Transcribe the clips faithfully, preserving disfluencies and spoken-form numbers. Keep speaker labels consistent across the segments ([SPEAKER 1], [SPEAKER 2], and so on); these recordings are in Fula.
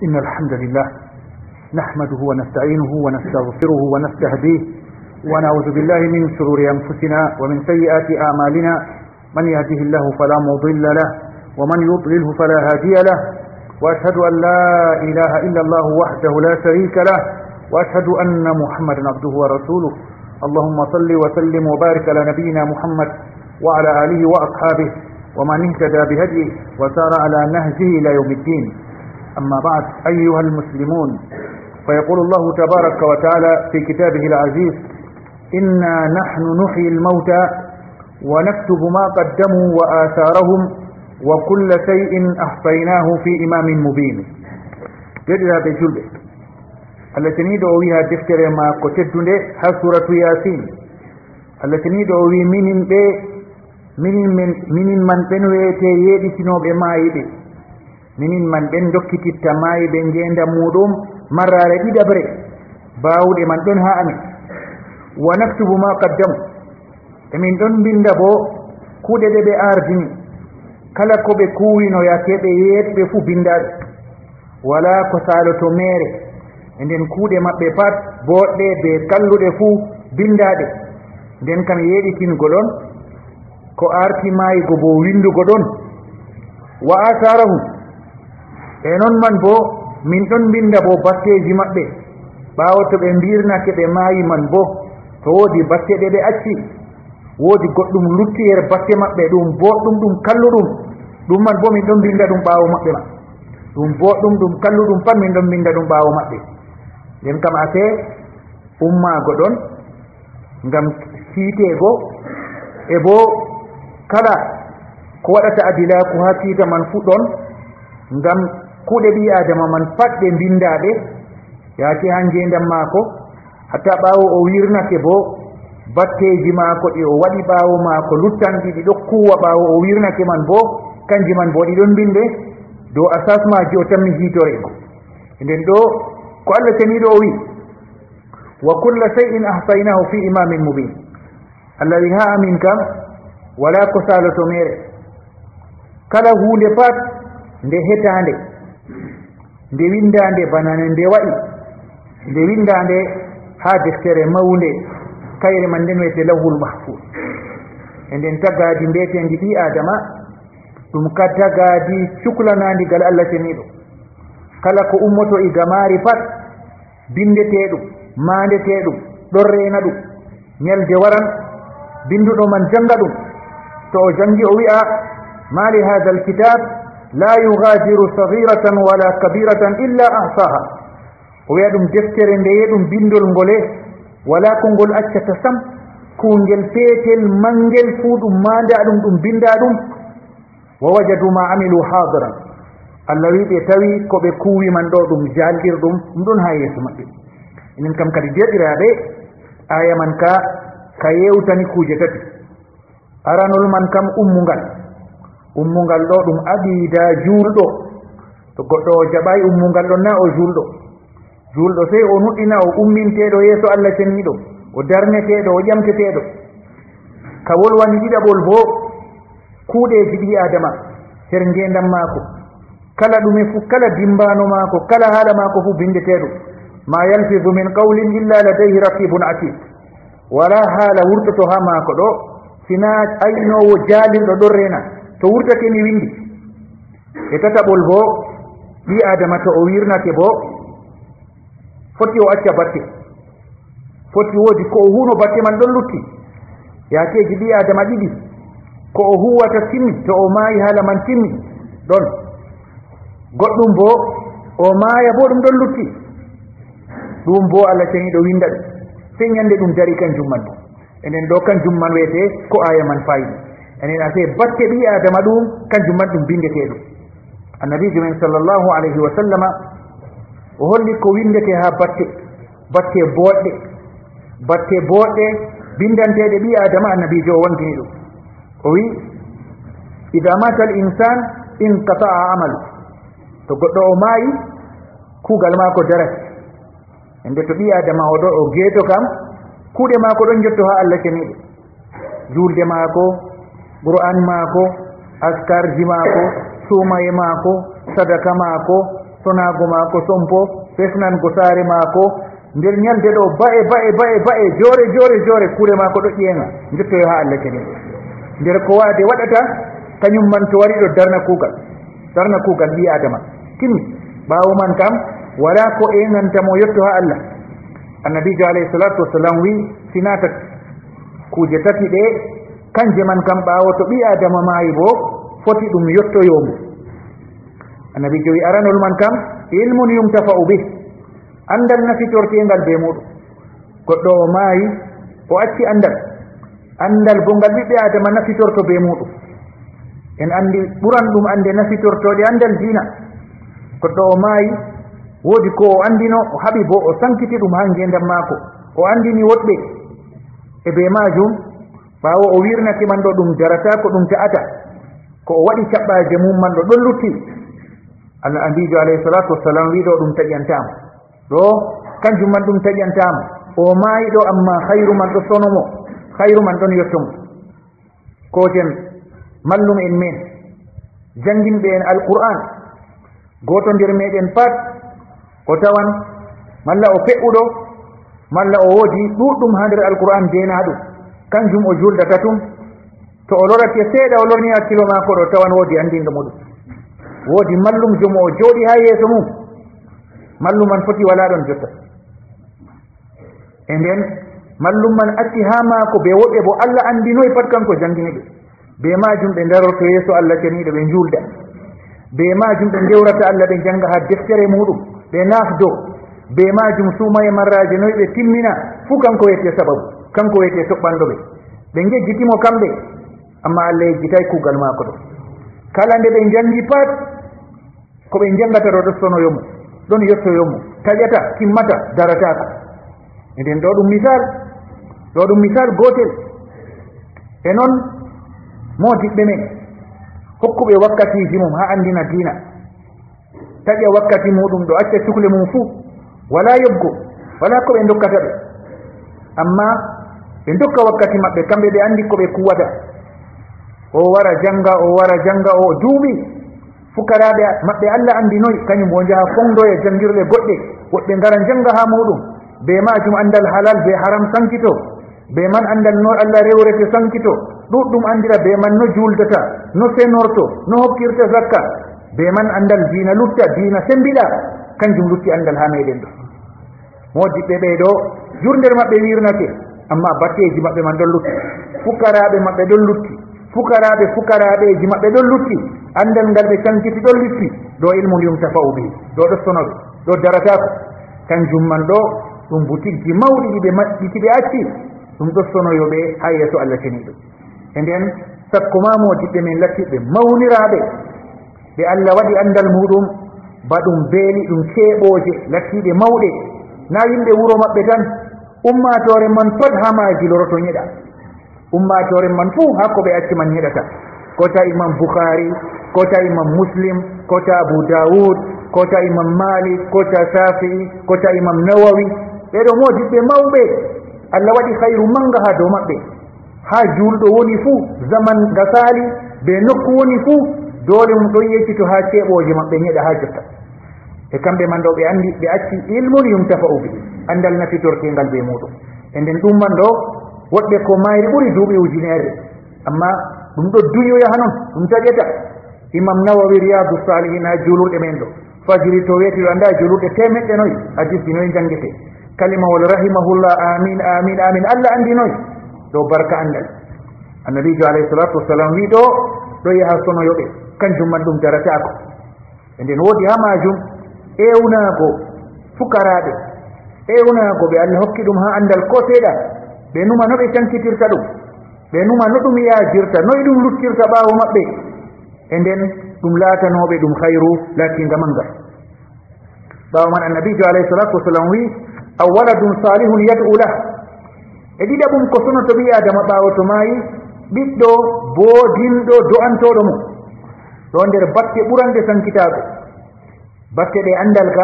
[SPEAKER 1] إن الحمد لله نحمده ونستعينه ونستغفره ونستهديه ونعوذ بالله من شرور أنفسنا ومن سيئات أعمالنا من يهده الله فلا مضل له ومن يضلله فلا هادي له وأشهد أن لا إله إلا الله وحده لا شريك له وأشهد أن محمدا عبده ورسوله اللهم صل وسلم وبارك على نبينا محمد وعلى آله وأصحابه ومن اهتدى بهديه وسار على نهجه إلى يوم الدين. أما بعد أيها المسلمون، فيقول الله تبارك وتعالى في كتابه العزيز: إنا نحن نحيي الموتى ونكتب ما قدموا وآثارهم وكل شيء أحصيناه في إمام مبين. جدها بجلبه التي ندعوها دفتر ما قتدن ها سورة ياسين التي ندعوي من بي من من من من بنويته يدي سنوب ما يدي minin man ben dokkititta maayi be ngenda muɗum marrare ɗiɗabre bawuɗe man ɗon ha amin wa naktubu ma qaddamu emin ɗon binda bo kuuɗe ɗe ɓe ardini kala ko ɓe kuwino yakeɓe yeetɓe fuu bindaɗe wala ko saloto mere e nden kuuɗe maɓɓe pat boɗɗe be kalluɗe fuu bindaɗe nden kam yeɗitingo ɗon ko arti maayigo bo windugo ɗon wa asarahum e noon man bo min ɗon binda bo batteji maɓɓe ɓaawo to ɓe mbirnake ɓe maayi man bo to woodi batte ɗe ɓe acci woodi goɗɗum lutti yer batte maɓɓe ɗum boɗɗum ɗum kalluɗum ɗum man bo min ɗon binda ɗum ɓaawo maɓɓe ma ɗum boɗɗum ɗum kalluɗum pat min ɗon binda ɗum ɓaawo maɓɓe. nden kam ase ummaago ɗon ngam siiteego e bo kala ko waɗata adilaku ha siita man fu ɗon ngam kuuɗe ɓi adama man pat ɗe mbindaɗe yaake ha ngendam maako hatta ɓaawo o wirnake bo batteji maako ɗi o waɗi ɓaawo maako luttanɗi ɗi ɗo kuwa ɓaawo o wirnake man bo kanji man bo ɗi ɗon mbinde dow asas maji o tammi hiitorego. nden ɗo ko Allah taniɗo o wi wa kulla shay'in ahsaynahu fi imamin mubin. Allah wi ha amin kam wala ko saloto mere kala hunde pat nde hetande nde windande banane nde waɗi nde windande ha deftere mawnde kayre man nden wiyete lawhul mahfuz. e nden tagadi mbiyetendi ɓi adama ɗum ka tagadi cuklanadigal Allah teniɗo kala ko ummoto e gamari pat bindeteɗum mandeteɗum ɗon rena ɗum ñalde waran binduɗo man janga ɗum to o jangi o wi'a ma li hadha alkitab la yugadiru saghiratan wala kabiratan illa ahsaha. o wiya ɗum deftere ndeye ɗum bindol ngole wala ko ngol accata sam kungel peetel mangel fuu ɗum manda ɗum ɗum binda ɗum wa wajadu ma amilu hadiran. Allah wi ɓe tawi ko ɓe kuwi man ɗo ɗum jalɗirɗum ɗum ɗon ha yeeso maɓɓe. enen kam kadi jeɗiraɓe aya man ka ka yewtani kuje tati. aranol man kam ummungal ummungal ɗo ɗum aqida juulɗo to goɗɗo o jaɓayi ummungal ɗon na o juulɗo juulɗo sey o nuɗɗina o umminteɗo yeeso Allah ceniɗo o darneteɗo o ƴamteteɗo. ka wolwani ɗiɗaɓol bo kuuɗeji ɓi adama her ngendam maako kala ɗume fu kala dimbano maako kala haala maako fu bindeteɗo ma yalfidu min qawlin illa ladayhi raqibun atid. wala haala wurtoto ha maako ɗo sina aynowo jaalirɗo ɗon rena to wurtake ni windi. e tataɓol bo ɓi adama to o wirnake bo foti o acca batte foti woodi ko o huuno batte man ɗon lutti yaakeji ɓi adama ɗiɗi ko o huwata timmi to o maayi haala man timmi ɗon goɗɗum bo o maaya bo ɗum ɗon lutti ɗum bo Allah taniɗo winda ɗum sey ñande ɗum dari kanjum man ɗum. enen ɗo kanjum man wiyete ko aya man fayni enen ase batte ɓi adama ɗum kanjum man ɗum bindeteɗum. annabijo men sallllahu alayhi wa sallama o holli ko windete ha batte batte boɗɗe batte boɗɗe bindanteɗe ɓi adama. annabijo o wontini ɗum o wi ida mata al insan inqata'a amalu. to goɗɗo o maayi kuugal maako darati. ende to ɓi adama o ɗo o geeto kam kuuɗe maako ɗon jotto ha Allah ceniɗo julde maako qur'an maako askarji maako sumaye maako sadaka maako sonago maako sompo fesnango saare maako nder ñalde ɗo ba'e ba'e ba'e ba'e jore jore jore kuure maako ɗo ƴeenga jettoyo ha Allah kene nder ko waade waɗata kañum man to wari ɗo darna kuugal darna kuugal ɓi adama timmi ɓaawo man kam wala ko enantamo yetto ha Allah annabijo alayhi salatu wassalam wi sinata kuje tati ɗe kanje man kam ɓaawo to ɓi adama maayi bo foti ɗum yettoyomo annabijo wi aranol man kam ilmun yumtafa'u bih andal nafitortengal be muɗum goɗɗo o maayi o acci andal andal bo ngal ɓiɓɓe adama nafitorto be muɗum en andi ɓuran ɗum ande nafitortoɗe andal diina goɗɗo o maayi woodi ko o andino o haɓi bo o sankiti ɗum ha ngendam maako o andini woɗɓe e be majum ɓaawo o wirnake man ɗo ɗum darata ko ɗum ta'ata ko o waɗi caɓɓaje mum man ɗo ɗon lutti Allah andijo alayhi salatu wassalam wi ɗo ɗum taƴantama ɗo kanjum man ɗum taƴantama o maayi ɗo amma hayru man ɗo sonomo hayru man ɗon yettomo koten mallum en men janginɓe en alqur'an goto nder meɗen pat o tawan malla o fe'uɗo malla o woodi ɗuɗɗum ha nder alqur'an denaɗum kanjum o juldata tum to o lorake seeɗa o lorni hakkilo maako ɗo tawan woodi andinɗo muɗum woodi mallum jomo o jooɗi ha yeeso mum mallum man foti wala ɗon jotta e nden mallum man acci ha maako be woɓɓe bo Allah andinoyi pat kanko janginiɓe be majum ɓe darorto yeeso Allah ceniɗo ɓe julda be majum ɓe dewrata Allah ɓe janga ha deftere muɗum ɓe naafdo be majum suuma e marraje noyi ɓe timmina fuu kanko wiyete sababu kanko wiyete toɓɓanɗo ɓe ɓe jejjitimo kamɓe amma Allah yejjitay kuugal maako ɗo kala nde ɓe jangi pat ko ɓe jangata ɗo ɗo sonoyomo ɗon yettoyomo taƴata timmata daratako e nden ɗo ɗum misal ɗo ɗum misal gotel e noon modiɓɓe men hokkuɓe wakkatiji mum ha andina diina taƴa wakkati muɗum ɗo acca cuhle mum fuu wala yobgo wala ko ɓe dokkata ɓe amma ɓe dokka wakkati maɓɓe kamɓe ɓe andi ko ɓe kuwata o wara janga o wara janga o duuɓi fukaraɓe maɓɓe Allah andinoyi kañum bo jaha fondoya jangirle goɗɗe woɓɓe ngara janga ha muɗum be majum andal halal be haram sankito be man andal no Allah rewrete sankito ɗuɗɗum andira be man no juldata no senorto no hokkirta zakka be man andal diina lutta diina sembiɗa kanjum lutti andal ha meɗen ɗo modiɓɓe ɓeɗo jurdere maɓɓe wirnake amma batteji maɓɓe man ɗon lutti fukaraɓe maɓɓe ɗon lutti fukaraɓe fukaraɓeji maɓɓe ɗon lutti andal ngal ɓe sankiti ɗon lutti ɗo ilmu yumtafa'u bihi ɗo ɗo sonoɓe ɗo daratako kanjum man ɗo ɗum butigji mawɗi ɗi ɓe maɓɓiti ɓe acci ɗum ɗo sonoyoɓe ha yeeso Allah ceniɗo e nden sakko ma modiɓɓe men lattiɓe mawniraɓe ɓe Allah waɗi andal muɗum ba ɗum beeli ɗum keeɓoje lattiɓe mawɗe na yimɓe wuro maɓɓe tan ummatore man pat ha maji loroto ñeɗa ummatore man fuu ha ko ɓe acci man ñeɗata kota imam Bukhari kota imam Muslim kota Abu Dawud kota imam Malik kota Shafi'i kota imam Nawawi ɓeɗo modiɓɓe mawɓe Allah waɗi hayru manga ha dow maɓɓe ha julɗo woni fuu zaman gasali be nokku woni fuu dole mum ɗon yeccito ha ceeɓoje maɓɓe ñeɗa ha jotta e kamɓe man ɗo ɓe andi ɓe acci ilmun yumtafa'u bi andal nafitortengal be muɗum e nden ɗum man ɗo woɗɓe ko mayri ɓuri duuɓi ujunere amma ɗum ɗo duñoya ha non ɗum taƴeta imam Nawawi Riyadu Salihin ha julurɗe men ɗo fajiri to wiyeti ɗo anda julurɗe temeɗɗe noyi hadisi noyi jangete kalimawol rahimahullah amin amin amin Allah andi noyi ɗo barka andal annabijo alayhi salatu wassalam wi ɗo ɗo yaha sonoyoɓe kanjum man ɗum daratako e nden woodi ha majum ewnago fukaraɓe ewnago ɓe Allah hokki ɗum ha andal ko seeɗa ɓe numa no ɓe cankitirta ɗum ɓe numa no ɗum yaajirta noyi ɗum luttirta ɓaawo maɓɓe e nden ɗum laatanoɓe ɗum hayru latinga manga ɓaawo man annabijo alayhi salatu wassalam wi aw waladun salihun yad'u lah e ɗiɗaɓum ko sonoto ɓi adama ɓaawo to maayi ɓiɗɗo boodinɗo do'antoɗo mum ɗo nder batte ɓurande sankitaago batte ɗe andal kam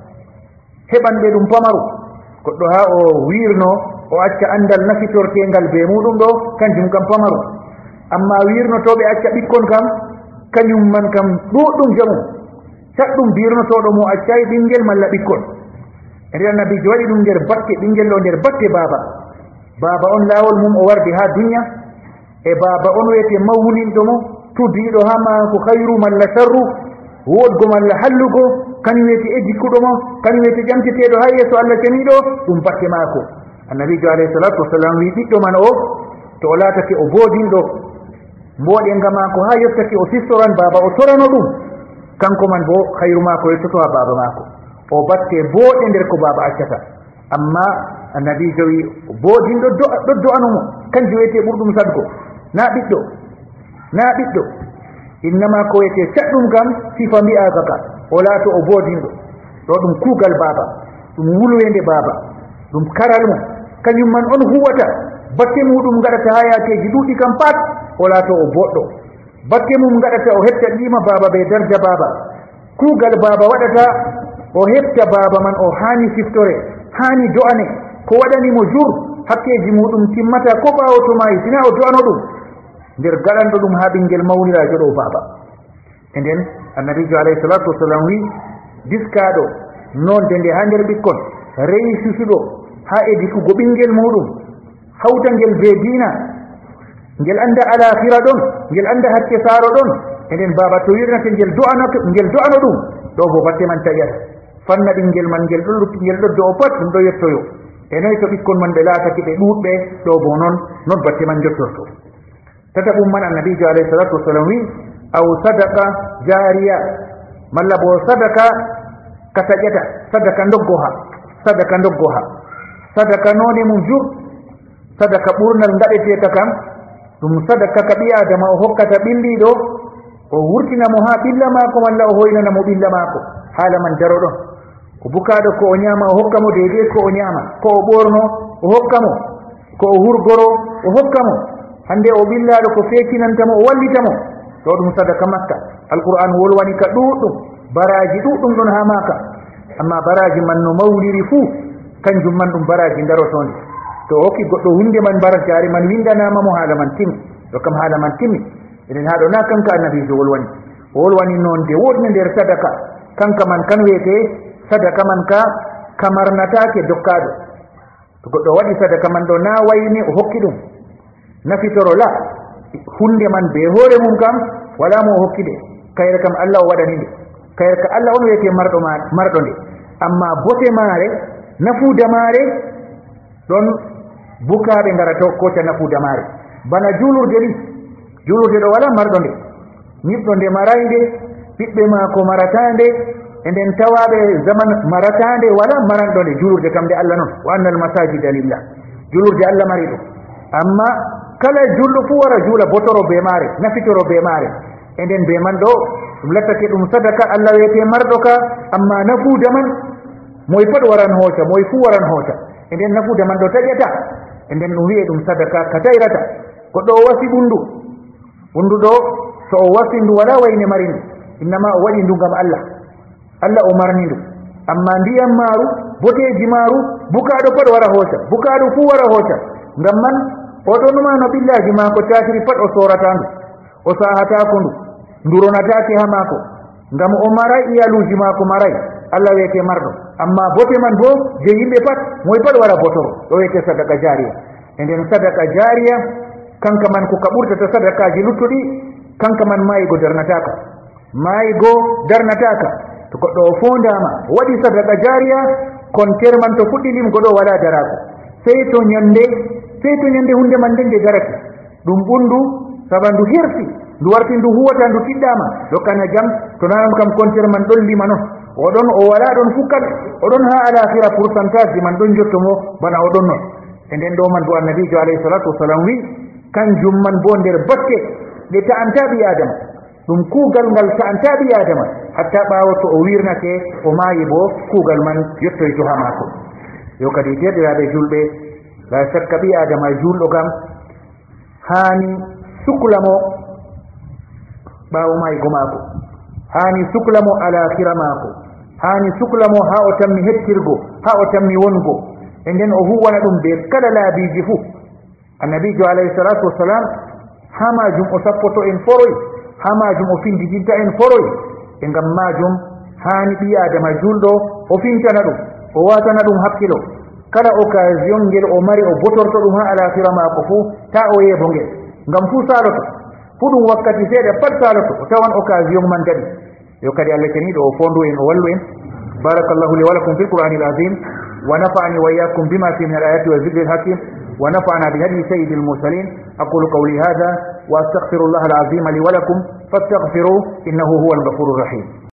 [SPEAKER 1] heɓanɓe ɗum pamaru goɗɗo ha o wirno o acca andal nafitortengal be muɗum ɗo kanjum kam pamaru amma wirnotoɓe acca ɓikkon kam kañum man kam ɗuɗɗum jamum caɗɗum birnotoɗo mo accayi ɓingel malla ɓikkon e nder annabijo waɗi ɗum nder batte ɓingel ɗo nder batte baaba baaba on laawol mum o wardi ha dunya e baaba on wiyete mawninɗo mo tudiɗo ha maako hayru malla sarru woɗgo malla hallugo kañum wiyete e jikkuɗo mo kañum wiyete ƴamteteɗo ha yeeso Allah ceniɗo ɗum batte maako annabijo alayhi salatu wassalam wi ɓiɗɗo man o to o laatake o boodinɗo mboɗenga maako ha yettake o sistoran baaba o torano ɗum kanko man bo hayru maako yettoto ha baaba maako o batte booɗe nder ko baaba accata amma annabijo wi boodinɗo ɗo do'anumo kanjum wiyete ɓurɗum sadgo na ɓiɗɗo na ɓiɗɗo innama ko wiyete caɗɗum kam sifa mbi'aka ka o laato o boodinɗo ɗo ɗum kuugal baaba ɗum wulwende baaba ɗum karal mum kañum man on huwata batte muɗum gaɗata ha yaakeji ɗuuɗi kam pat o laato o boɗɗo batte mum gaɗata o hefta ɗima baaba ɓe darja baaba kuugal baaba waɗata o hefta baaba man o haani siftore haani do'ane ko waɗanimo jur hakkeji muɗum timmata ko ɓaawo to maayi sina o do'ano ɗum nder gaɗanɗo ɗum ha ɓingel mawnirajo ɗo baaba e nden annabijo alayhi salatu wassalam wi diskaɗo nonde nde ha nder ɓikkon rewi susuɗo ha edikugo ɓingel muɗum hawta ngel be diina ngel anda alakhira ɗon ngel anda hakke saaro ɗon e nden baaba to wirnate ngel do'ano ngel do'ano ɗum ɗo bo batte man taƴata fanna ɓingel man ngel ɗon lukki ngel ɗo do'o pat ɗum ɗo yettoyo e noyi to ɓikkon man ɓe laatake ɓe ɗuuɗɓe ɗo bo noon non batte man jottorto tata ɗum man annabijo alayhi salatu wassalam wi aw sadaka jariya malla bo sadaka ka taƴata sadaka ndoggoha sadaka ndoggoha sadaka none mum jur sadaka ɓurnal ngaɗeteka kam ɗum sadaka ka ɓi adama o hokkata ɓilliɗo o wurtinamo ha ɓilla maako malla o hoynanamo ɓilla maako haala man daro ɗon ko bukaɗo ko o ñaama o hokkamo deydei ko o ñaama ko o ɓorno o hokkamo ko o hurgoro o hokkamo hande o ɓillaɗo ko fekinantamo o wallitamo ɗo ɗum sadaka makka alqur'an wolwani ka ɗuɗɗum baraji ɗuɗɗum ɗon ha maka amma baraji man no mawliri fuu kanjum man ɗum baraji darotonde to hokki goɗɗo hunde man bara jari man windanamamo haala man timi ɗo kam haala man timi eɗen haɗo na kanka annabijo wolwani o wolwani nonde woɗne nder sadaka kanka man kan wiyete sadaka man ka kamarnatake dokkaɗo to goɗɗo waɗi sadaka man ɗo na wayni o hokki ɗum nafitoro la hunde man be hoore mum kam wala mo o hokkiɗe kayre kam Allah o waɗani nde kayre ka Allah on wiyete marɗo ma marɗo nde amma bote maare nafuuda maare ɗon bukaɓe ngarata kota nafuuda maare bana julurde ni julurde ɗo wala marɗo nde ñiɓɗo nde marayde ɓiɓɓe maako maratande e nden tawaɓe zaman maratande wala maranɗo nde julurde kam nde Allah noon wa annal masajida lillah julurde Allah mari ɗum amma kala julɗo fu wara juula botoro be maare nafitoro be maare e nden be man ɗo ɗum lattake ɗum sadaka Allah wiyete marɗo ka amma nafuuda man moye pat waran hooca moye fu waran hooca e nden nafuuda man ɗo taƴata e nden ɗum wiye ɗum sadaka ka tayrata goɗɗo o wasi ɓundu ɓundu ɗo so o wasi ndu wala wayne mari ndu innama o waɗi ndu ngam Allah Allah o marni ndu amma ndiyam maaru boteji maaru bukaɗo pat wara hooca bukaɗo fu wara hooca ngam man oɗon numa no ɓillaji maako tatiri pat o sorata ndu o sahatako ndu nduronatake ha maako ngam o maray iyaluji maako maray Allah wiyete marɗo amma bote man bo je yimɓe pat moye pat wara botoro ɗo wiyete sadaka jariya e nden sadaka jariya kanka man ko ka ɓurtata sadakaji luttuɗi kanka man mayigo darnataka mayigo darnataka to goɗɗo o fondama waɗi sadaka jariya kontere man to fuɗɗi lim goɗo wala darako sey to ñande sey to ñande hunde man nde nde darake ɗum ɓundu saba ndu hersi ndu warti ndu huwata ndu tiɗɗama dokkana jam to nanam kam kontere man ɗon lima noon oɗon o wala ɗon fukkat oɗon ha alakhira pourcentage man ɗon jottomo bana oɗon noon e nden ɗo man bo annabijo alayhi salatu wassalam wi kanjum man bo nder batte ɗe ta'anta ɓi adama ɗum kuugal ngal ta'anta ɓi adama hatta ɓawo to o wirnake o maayi bo kuugal man yettoyto ha maako yo kadi derɗiraɓe julɓe la sakka ɓi adama e julɗo kam hani suklamo ɓawo maayigo maako hani suklamo alakhira maako hani suklamo ha o tammi hettirgo ha o tammi wongo e nden o huwana ɗum be kala laabiji fuu annabijo alayhi salatu wassalam ha majum o sappoto en foroy ha majum o findidinta en foroy e ngam majum hani bi adama juldo o fintana dum o watana dum hakkilo kala occasion ngel o mari o botorto dum ha ala firama ko fu ta o yebo ngel ngam fu saloto fu dum wakkati seeda pat saloto o tawan occasion man dadi yo kadi Allah tani do fondu en o wallu en barakallahu li wa lakum fil qur'anil azim wa nafa'ani wa iyyakum bima fihi min al-ayati wa dhikril hakim wa nafa'ana bi hadi sayyidil mursalin aqulu qawli hadha wa astaghfirullaha al-azim li wa lakum fastaghfiruhu innahu huwal ghafurur rahim